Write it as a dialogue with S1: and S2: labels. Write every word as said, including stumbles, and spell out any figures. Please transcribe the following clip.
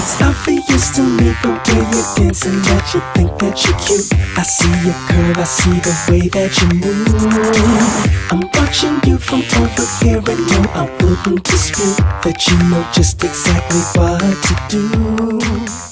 S1: It's obvious to me the way you're dancing that you think that you're cute. I see your curve, I see the way that you move. I'm watching you from over here and no, I wouldn't dispute that you know just exactly what to do.